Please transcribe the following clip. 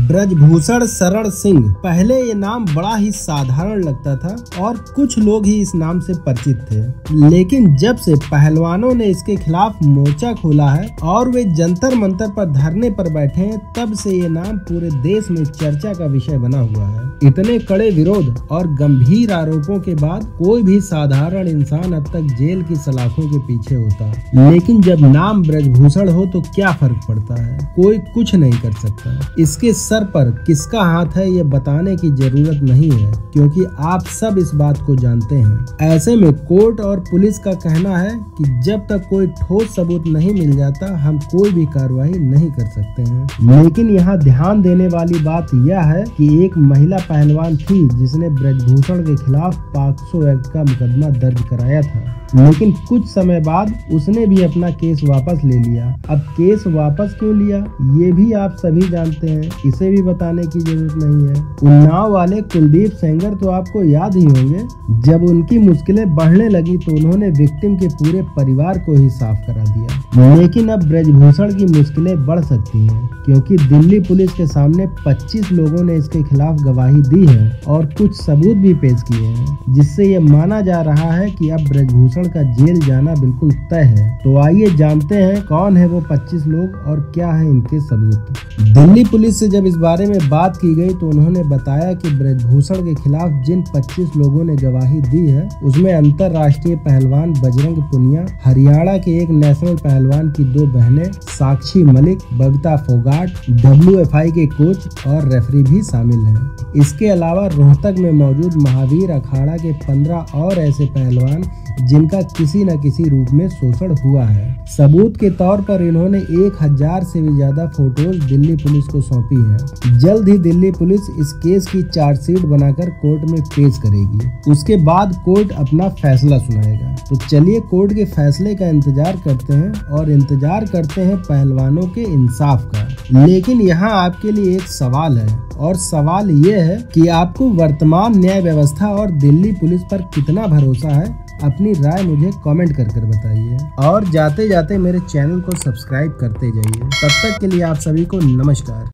ब्रजभूषण शरण सिंह। पहले ये नाम बड़ा ही साधारण लगता था और कुछ लोग ही इस नाम से परिचित थे, लेकिन जब से पहलवानों ने इसके खिलाफ मोर्चा खोला है और वे जंतर मंतर पर धरने पर बैठे हैं, तब से ये नाम पूरे देश में चर्चा का विषय बना हुआ है। इतने कड़े विरोध और गंभीर आरोपों के बाद कोई भी साधारण इंसान अब तक जेल की सलाखों के पीछे होता, लेकिन जब नाम ब्रजभूषण हो तो क्या फर्क पड़ता है? कोई कुछ नहीं कर सकता। इसके सर पर किसका हाथ है ये बताने की जरूरत नहीं है, क्योंकि आप सब इस बात को जानते हैं। ऐसे में कोर्ट और पुलिस का कहना है कि जब तक कोई ठोस सबूत नहीं मिल जाता, हम कोई भी कार्रवाई नहीं कर सकते हैं। लेकिन यहाँ ध्यान देने वाली बात यह है कि एक महिला पहलवान थी जिसने ब्रजभूषण के खिलाफ पॉक्सो एक्ट का मुकदमा दर्ज कराया था, लेकिन कुछ समय बाद उसने भी अपना केस वापस ले लिया। अब केस वापस क्यों लिया ये भी आप सभी जानते हैं, इसे भी बताने की जरूरत नहीं है। उन्नाव वाले कुलदीप सेंगर तो आपको याद ही होंगे, जब उनकी मुश्किलें बढ़ने लगी तो उन्होंने विक्टिम के पूरे परिवार को ही साफ करा दिया। लेकिन अब ब्रजभूषण की मुश्किलें बढ़ सकती हैं, क्योंकि दिल्ली पुलिस के सामने 25 लोगों ने इसके खिलाफ गवाही दी है और कुछ सबूत भी पेश किए हैं, जिससे ये माना जा रहा है कि अब ब्रजभूषण का जेल जाना बिल्कुल तय है। तो आइए जानते हैं कौन है वो 25 लोग और क्या है इनके सबूत। दिल्ली पुलिस से जब इस बारे में बात की गई तो उन्होंने बताया कि ब्रजभूषण के खिलाफ जिन 25 लोगों ने गवाही दी है, उसमें अंतरराष्ट्रीय पहलवान बजरंग पुनिया, हरियाणा के एक नेशनल पहलवान की 2 बहनें साक्षी मलिक, बबीता फोगाट, WFI के कोच और रेफरी भी शामिल हैं। इसके अलावा रोहतक में मौजूद महावीर अखाड़ा के 15 और ऐसे पहलवान जिनका किसी न किसी रूप में शोषण हुआ है। सबूत के तौर पर इन्होंने 1000 से भी ज्यादा फोटोज दिल्ली पुलिस को सौंपी हैं। जल्द ही दिल्ली पुलिस इस केस की चार्जशीट बनाकर कोर्ट में पेश करेगी। उसके बाद कोर्ट अपना फैसला सुनाएगा। तो चलिए कोर्ट के फैसले का इंतजार करते हैं और इंतजार करते हैं पहलवानों के इंसाफ का। लेकिन यहाँ आपके लिए एक सवाल है, और सवाल ये है कि आपको वर्तमान न्याय व्यवस्था और दिल्ली पुलिस पर कितना भरोसा है? अपनी राय मुझे कमेंट कर बताइए और जाते जाते मेरे चैनल को सब्सक्राइब करते जाइए। तब तक के लिए आप सभी को नमस्कार।